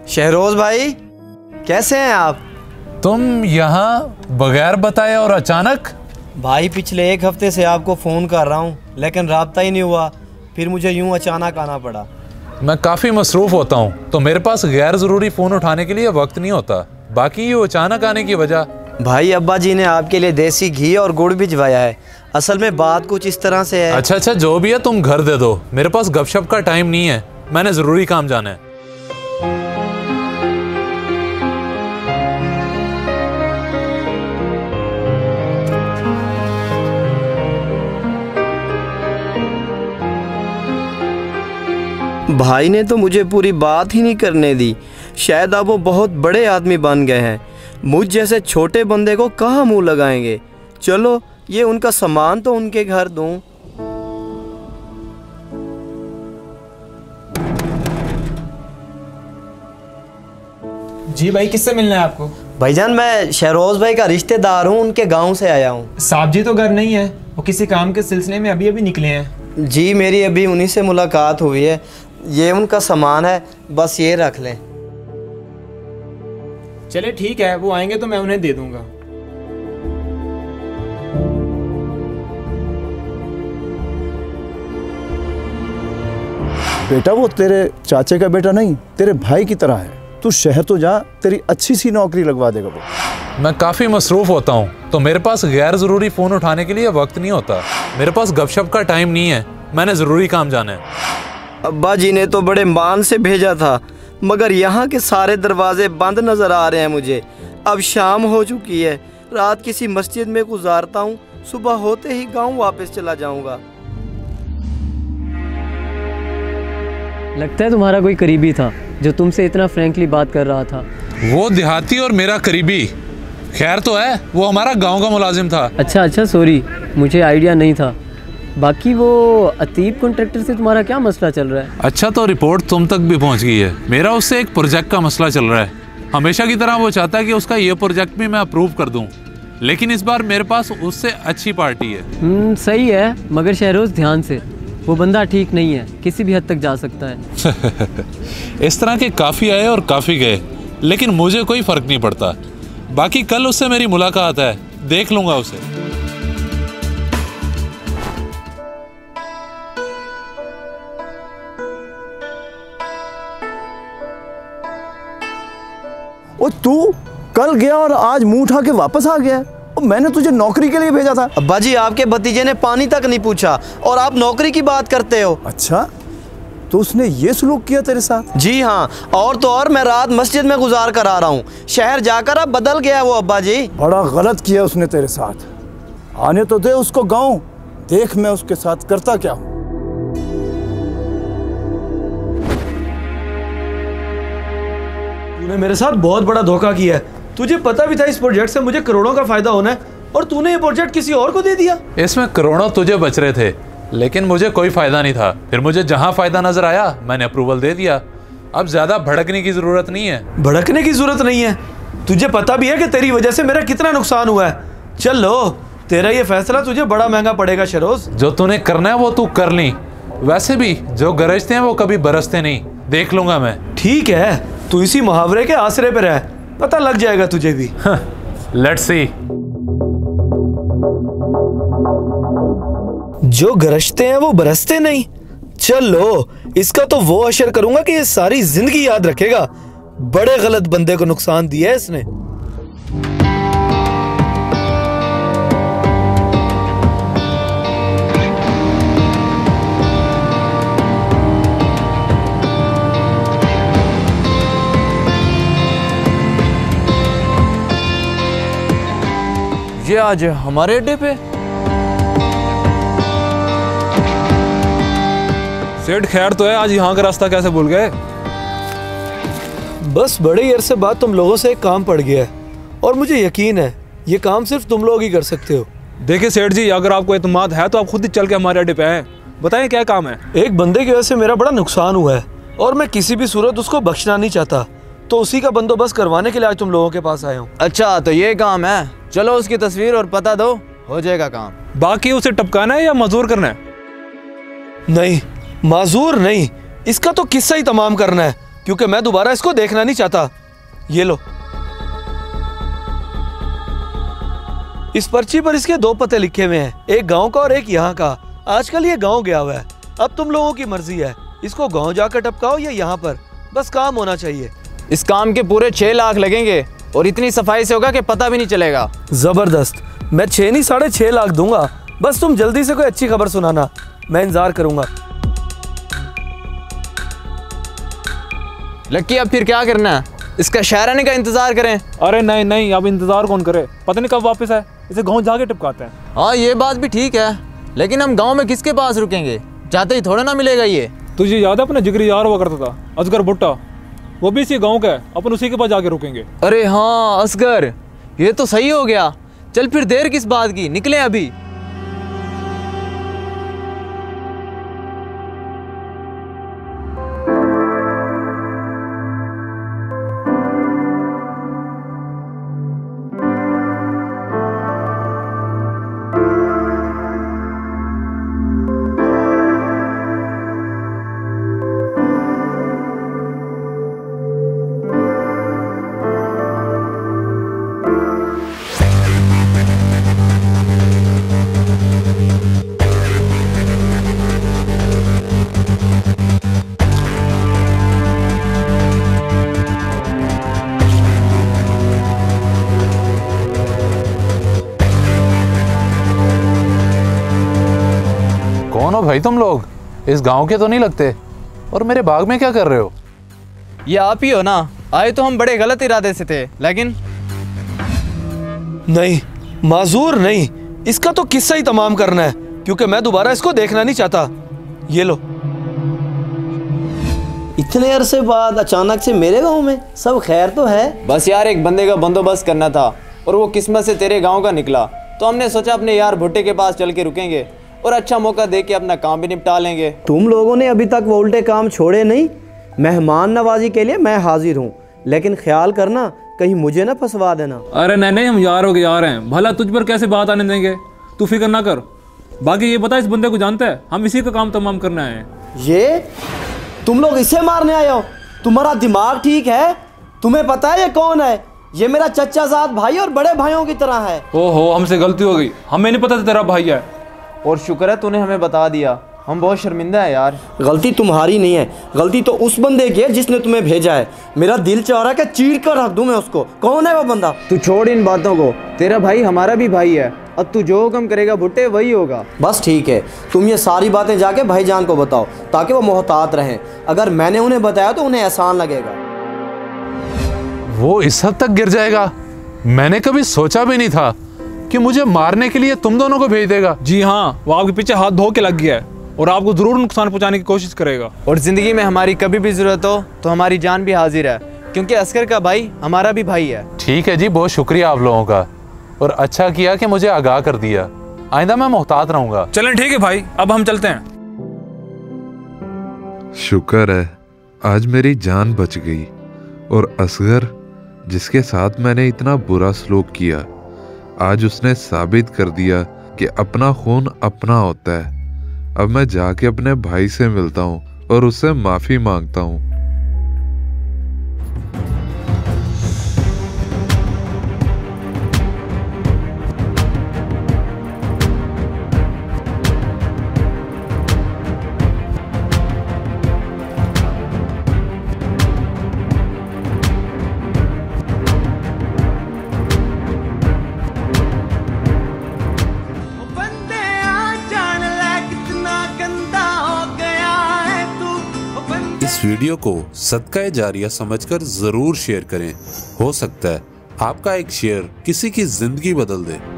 शहरोज भाई, कैसे हैं आप? तुम यहाँ बगैर बताए और अचानक? भाई पिछले 1 हफ्ते से आपको फ़ोन कर रहा हूँ लेकिन राब्ता ही नहीं हुआ, फिर मुझे यूं अचानक आना पड़ा। मैं काफ़ी मसरूफ़ होता हूँ तो मेरे पास गैर ज़रूरी फ़ोन उठाने के लिए वक्त नहीं होता। बाकी ये अचानक आने की वजह? भाई अब्बा जी ने आपके लिए देसी घी और गुड़ भिजवाया है। असल में बात कुछ इस तरह से है। अच्छा, जो भी है तुम घर दे दो, मेरे पास गपशप का टाइम नहीं है, मैंने ज़रूरी काम जाना है। भाई ने तो मुझे पूरी बात ही नहीं करने दी। शायद अब वो बहुत बड़े आदमी बन गए हैं, मुझ जैसे छोटे बंदे को कहाँ मुंह लगाएंगे। चलो ये उनका सामान तो उनके घर दूं। जी भाई, किससे मिलना है आपको? भाईजान मैं शहरोज भाई का रिश्तेदार हूँ, उनके गांव से आया हूँ। साहब जी तो घर नहीं है, वो किसी काम के सिलसिले में अभी निकले हैं। जी मेरी अभी उन्हीं से मुलाकात हुई है। ये उनका सामान है, बस ये रख लें। चले ठीक है, वो आएंगे तो मैं उन्हें दे दूंगा। बेटा वो तेरे चाचे का बेटा नहीं, तेरे भाई की तरह है। तू शहर तो जा, तेरी अच्छी सी नौकरी लगवा देगा वो। मैं काफ़ी मसरूफ़ होता हूँ तो मेरे पास गैर ज़रूरी फ़ोन उठाने के लिए वक्त नहीं होता। मेरे पास गपशप का टाइम नहीं है, मैंने ज़रूरी काम जाना है। अब्बा जी ने तो बड़े मान से भेजा था, मगर यहाँ के सारे दरवाजे बंद नज़र आ रहे हैं मुझे। अब शाम हो चुकी है, रात किसी मस्जिद में गुजारता हूँ, सुबह होते ही गांव वापस चला जाऊँगा। लगता है तुम्हारा कोई करीबी था जो तुमसे इतना फ्रैंकली बात कर रहा था। वो देहाती और मेरा करीबी खैर तो है, वो हमारा गांव का मुलाजिम था। अच्छा सॉरी, मुझे आइडिया नहीं था। बाकी वो अतीब कॉन्ट्रैक्टर से तुम्हारा क्या मसला चल रहा है? अच्छा, तो रिपोर्ट तुम तक भी पहुंच गई है। मेरा उससे एक प्रोजेक्ट का मसला चल रहा है। हमेशा की तरह वो चाहता है कि उसका ये प्रोजेक्ट भी मैं अप्रूव कर दूं, लेकिन इस बार मेरे पास उससे अच्छी पार्टी है। सही है, मगर शहरोज ध्यान से, वो बंदा ठीक नहीं है, किसी भी हद तक जा सकता है। इस तरह के काफ़ी आए और काफ़ी गए, लेकिन मुझे कोई फ़र्क नहीं पड़ता। बाकी कल उससे मेरी मुलाकात है, देख लूँगा उसे। ओ तू कल गया और आज मुंह उठा के वापस आ गया। और मैंने तुझे नौकरी के लिए भेजा था। अब्बा जी आपके भतीजे ने पानी तक नहीं पूछा और आप नौकरी की बात करते हो। अच्छा, तो उसने ये सलूक किया तेरे साथ? जी हाँ, और तो और मैं रात मस्जिद में गुजार कर आ रहा हूँ। शहर जाकर अब बदल गया वो अब्बा जी। बड़ा गलत किया उसने तेरे साथ। आने तो दे उसको गाँव, देख मैं उसके साथ करता क्या हूँ। तूने मेरे साथ बहुत बड़ा धोखा किया है। तुझे पता भी था इस प्रोजेक्ट से मुझे करोड़ों का फायदा होना है, और तूने ये प्रोजेक्ट किसी और को दे दिया। इसमें करोड़ों तुझे बच रहे थे, लेकिन मुझे कोई फायदा नहीं था। फिर मुझे जहां फायदा नजर आया मैंने अप्रूवल दे दिया। अब ज्यादा भड़कने की जरूरत नहीं है। भड़कने की जरूरत नहीं है। तुझे पता भी है कि तेरी वजह से मेरा कितना नुकसान हुआ है। चल लो, तेरा ये फैसला तुझे बड़ा महंगा पड़ेगा शहरोज। जो तूने करना है वो तू कर ली। वैसे भी जो गरजते हैं वो कभी बरसते नहीं, देख लूंगा मैं। ठीक है, तू इसी मुहावरे के आसरे पे रह, पता लग जाएगा तुझे भी। Let's see. जो गरजते हैं वो बरसते नहीं। चल लो, इसका तो वो अशर करूंगा कि ये सारी जिंदगी याद रखेगा। बड़े गलत बंदे को नुकसान दिया है इसने। ये आज हमारे अड्डे पे? सेठ खैर तो है, आज यहाँ का रास्ता कैसे भूल गए? बस बड़े अरसे बाद तुम लोगों से एक काम पड़ गया है, और मुझे यकीन है ये काम सिर्फ तुम लोग ही कर सकते हो। देखिए सेठ जी, अगर आपको एतमाद है तो आप खुद ही चल के हमारे अड्डे पे आए। बताएं क्या काम है? एक बंदे की वजह से मेरा बड़ा नुकसान हुआ है, और मैं किसी भी सूरत उसको बख्शना नहीं चाहता, तो उसी का बंदोबस्त करवाने के लिए आज तुम लोगों के पास आया हूँ। अच्छा, तो ये काम है। चलो उसकी तस्वीर और पता दो, हो जाएगा काम। बाकी उसे टपकाना है या मजदूर करना है? नहीं, माजूर नहीं, इसका तो किस्सा ही तमाम करना है, क्योंकि मैं दोबारा इसको देखना नहीं चाहता। ये लो, इस पर्ची पर इसके 2 पते लिखे हुए हैं, एक गांव का और एक यहाँ का। आजकल ये गांव गया हुआ है, अब तुम लोगों की मर्जी है, इसको गांव जाकर टपकाओ या यहाँ पर, बस काम होना चाहिए। इस काम के पूरे 6 लाख लगेंगे और इतनी सफाई से होगा कि पता भी नहीं चलेगा। जबरदस्त, मैं 6 नहीं 6.5 लाख दूंगा, बस तुम जल्दी से कोई अच्छी खबर सुनाना, मैं इंतजार करूंगा। लक्की अब फिर क्या करना है? इसका शहर आने का इंतजार करें? अरे नहीं नहीं, अब इंतजार कौन करे, पता नहीं कब वापस आए, इसे गाँव जाके टिपकाते हैं। हाँ ये बात भी ठीक है, लेकिन हम गांव में किसके पास रुकेंगे? जाते ही थोड़ा ना मिलेगा ये। तुझे याद है अपना जिगरी यार हुआ करता था असगर भुट्टा, वो भी इसी गांव का है, अपन उसी के पास जाके रुकेंगे। अरे हाँ असगर, ये तो सही हो गया। चल फिर देर किस बात की, निकले अभी। कौन हो भाई तुम लोग? इस गांव के तो नहीं लगते, और मेरे बाग में क्या कर रहे हो? ये आप ही हो ना? आए तो हम बड़े गलत इरादे से थे, लेकिन नहीं माजूर नहीं, इसका तो किस्सा ही तमाम करना है, क्योंकि मैं दोबारा इसको देखना नहीं चाहता। ये लो। इतने अरसे बाद अचानक से मेरे गांव में, सब खैर तो है? बस यार एक बंदे का बंदोबस्त करना था और वो किस्मत से तेरे गांव का निकला, तो हमने सोचा अपने यार भुट्टे के पास चल के रुकेंगे और अच्छा मौका दे के अपना काम भी निपटा लेंगे। तुम लोगों ने अभी तक वो उल्टे काम छोड़े नहीं। मेहमान नवाजी के लिए मैं हाजिर हूँ, लेकिन ख्याल करना कहीं मुझे ना फंसवा देना। अरे नहीं नहीं, हम यार हो गए यार हैं, भला तुझ पर कैसे बात आने देंगे, तू फिक्र ना कर। बाकी ये बता, इस बंदे को जानता है? हम इसी का काम तमाम करने आए हैं। ये तुम लोग इसे मारने आए हो? तुम्हारा दिमाग ठीक है? तुम्हें पता है ये कौन है? ये मेरा चचाजाद भाई और बड़े भाइयों की तरह है। ओहो, हमसे गलती हो गई, हमें नहीं पता था तेरा भाई है। और शुक्र है तूने हमें बता दिया, हम बहुत शर्मिंदा है यार। गलती तुम्हारी नहीं है, गलती तो उस बंदे की है जिसने तुम्हें भेजा है। मेरा दिल चाह रहा है कि चीर कर रख दूं मैं उसको। कौन है वो बंदा? तू छोड़ इन बातों को, तेरा भाई हमारा भी भाई है, अब तू जो हुक्म करेगा भुट्टे वही होगा। बस ठीक है, तुम ये सारी बातें जाके भाईजान को बताओ ताकि वो मोहतात रहें। अगर मैंने उन्हें बताया तो उन्हें एहसान लगेगा। वो इस हद तक गिर जाएगा? मैंने कभी सोचा भी नहीं था कि मुझे मारने के लिए तुम दोनों को भेज देगा। जी हाँ, वो आपके पीछे हाथ धो के लग गया है और आपको जरूर नुकसान पहुंचाने की कोशिश करेगा। और जिंदगी में हमारी कभी भी जरूरत हो तो हमारी जान भी हाजिर है, क्योंकि असगर का भाई हमारा भी भाई है। ठीक है जी, बहुत शुक्रिया आप लोगों का, और अच्छा किया कि मुझे आगाह कर दिया। आइंदा मैं मोहतात रहूंगा। चलें ठीक है भाई, अब हम चलते हैं। शुक्र है आज मेरी जान बच गई, और असगर जिसके साथ मैंने इतना बुरा सलूक किया, आज उसने साबित कर दिया कि अपना खून अपना होता है। अब मैं जाके अपने भाई से मिलता हूँ और उससे माफी मांगता हूँ। इस वीडियो को सदका जारिया समझकर जरूर शेयर करें। हो सकता है आपका एक शेयर किसी की जिंदगी बदल दे।